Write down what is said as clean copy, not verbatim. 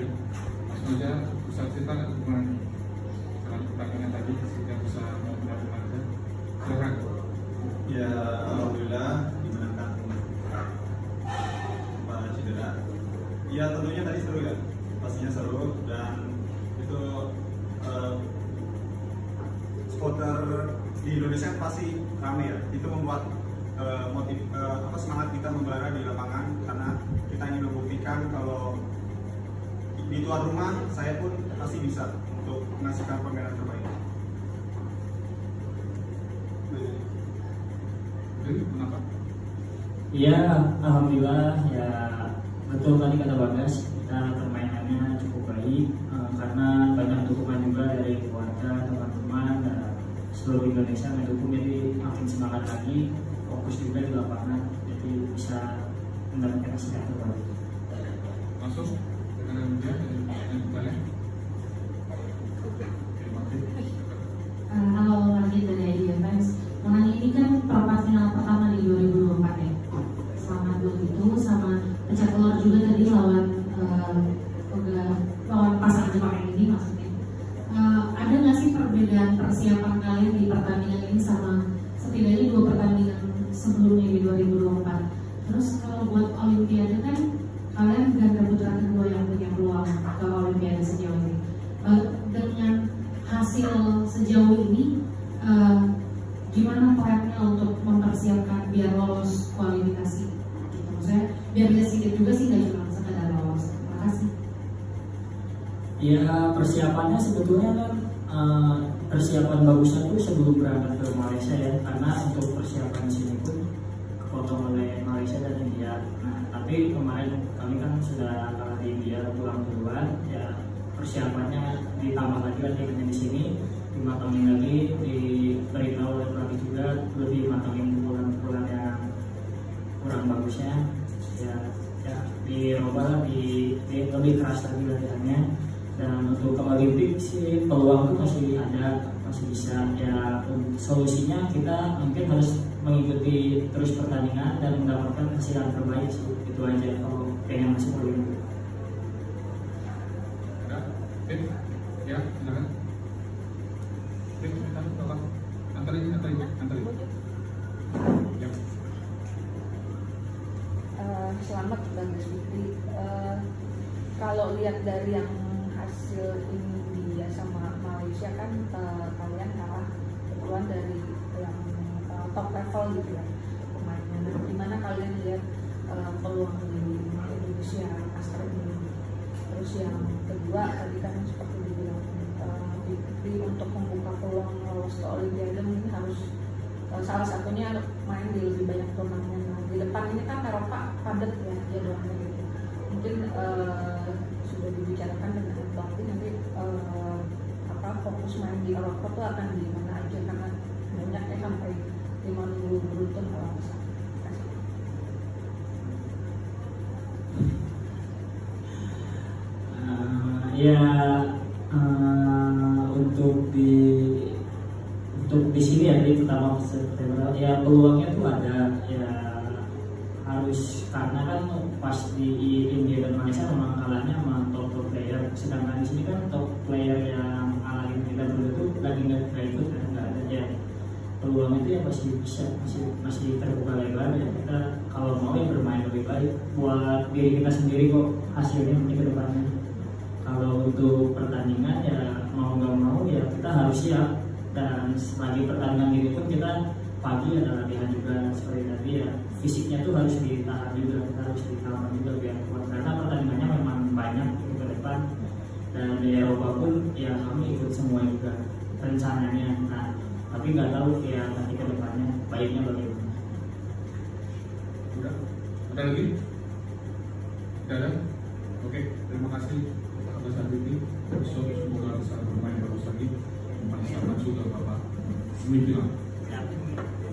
ya. Langsung aja Ustaz Sifan dengan pertanyaan tadi sehingga bisa mau melakukan. Silakan. Ya, alhamdulillah dimenangkan Pak Cedera. Ya tentunya tadi seru ya, pastinya seru dan itu supporter di Indonesia pasti ramai ya. Itu membuat semangat kita membara di lapangan karena kita ingin membuktikan kalau di tuan rumah saya pun pasti bisa untuk menghasilkan permainan terbaik. Kenapa? Iya, alhamdulillah ya, betul tadi kata Bagas, kita permainannya cukup baik karena banyak dukungan juga dari keluarga, teman-teman dan seluruh Indonesia mendukung, jadi makin semangat lagi, fokus juga di lapangan, jadi bisa mendapatkan hasil yang terbaik. Masuk dengan dia dan kalian. Halo lagi dari Idea Fans. Menang ini kan perempat final pertama di 2024 ya. Selamat buat itu, sama pecah telur juga tadi lawan pasangan Jepang yang ini maksudnya. Ada nggak sih perbedaan persiapan kalian di pertandingan ini sama setidaknya 2 pertandingan sebelumnya di 2024? Terus kalau buat Olimpiade kan kalian ganda putra kedua yang punya peluang ke Olimpiade sejauh ini. Dengan hasil sejauh ini, gimana plannya untuk mempersiapkan biar lolos kualifikasi? Gitu. Maksudnya biar bisa sedikit juga sih, nggak cuma sekedar lolos. Terima kasih. Ya, persiapannya sebetulnya kan persiapan bagusnya tuh sebelum berangkat ke Malaysia ya, karena untuk persiapan di sini pun kepotong oleh Malaysia dan India. Nah, tapi kemarin kami kan sudah kalah di India, pulang duluan ya, persiapannya ditambah lagi latihannya di sini, dimatangin lagi, diberitahu oleh pelatih juga lebih matangin pukulan-pukulan yang kurang bagusnya ya, dirubah, lebih keras lagi latihannya. Dan untuk ke Olimpik sih peluang itu masih ada, masih bisa ya. Solusinya kita mungkin harus mengikuti terus pertandingan dan mendapatkan hasil yang terbaik sih, itu aja kalau pengen masuk Olimpik. Ya, silakan. Antarin. Ya. Selamat Bang Deswiti. Kalau lihat dari yang hasil India sama Malaysia kan kalian kalah kebetulan dari yang top level gitu ya pemainnya. Nah, gimana kalian lihat peluang di Indonesia Master ini? Terus yang kedua tadi kan seperti dibilang untuk membuka peluang lolos ke Olimpiade mungkin harus salah satunya main di lebih banyak turnamen. Nah, di depan ini kan Eropa padat ya jadwalnya gitu. Mungkin sudah dibicarakan dengan pelatih nanti fokus main di Eropa tuh akan di mana aja karena banyak ya sampai 5 minggu beruntun kalau bisa. Untuk di sini ya, di pertama ya peluangnya tuh ada ya, harus karena kan pas di India dan Malaysia memang kalahnya sama top player, sedangkan di sini kan top player yang ngalahin kita dulu itu lagi nggak ikut kan, nggak ada ya. Peluang itu ya masih terbuka lebar ya, kita kalau mau ya bermain lebih baik buat diri kita sendiri kok, hasilnya nanti ke depannya. Kalau untuk pertandingan ya mau nggak mau ya kita harus siap, dan selagi pertandingan ini pun kita pagi ada latihan juga seperti tadi ya, fisiknya tuh harus ditahan juga, kita harus ditahan juga biar kuat karena pertandingannya memang banyak ke depan, dan di Eropa pun ya kami ikut semua juga rencananya. Nah, tapi nggak tahu ya nanti ke depannya baiknya bagaimana. Udah? Ada lagi? Tidak ada? Oke, terima kasih atas hari ini. Semoga bisa bermain bagus lagi. Selamat juga Bapak. Semikian.